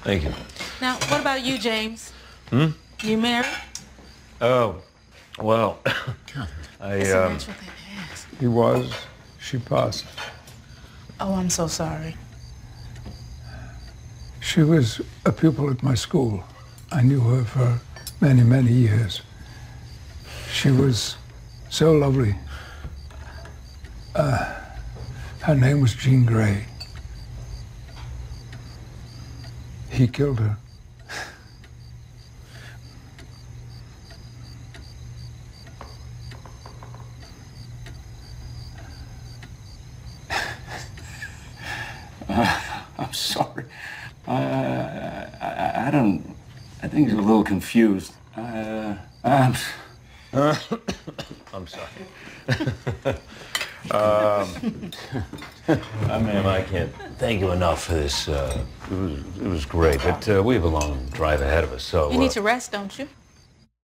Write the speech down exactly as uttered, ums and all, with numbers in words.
Thank you. Now, what about you, James? Hmm? You married? Oh, well, I, It's a um... natural thing to ask. He was. She passed. Oh, I'm so sorry. She was a pupil at my school. I knew her for many, many years. She was so lovely. Uh, her name was Jean Grey. He killed her. Uh, I'm sorry. Uh, I, I don't... I think you're a little confused. Uh, I'm... Uh, I'm sorry. um, I mean, I can't thank you enough for this. Uh, it was, it was great, but uh, we have a long drive ahead of us, so... You need uh, to rest, don't you?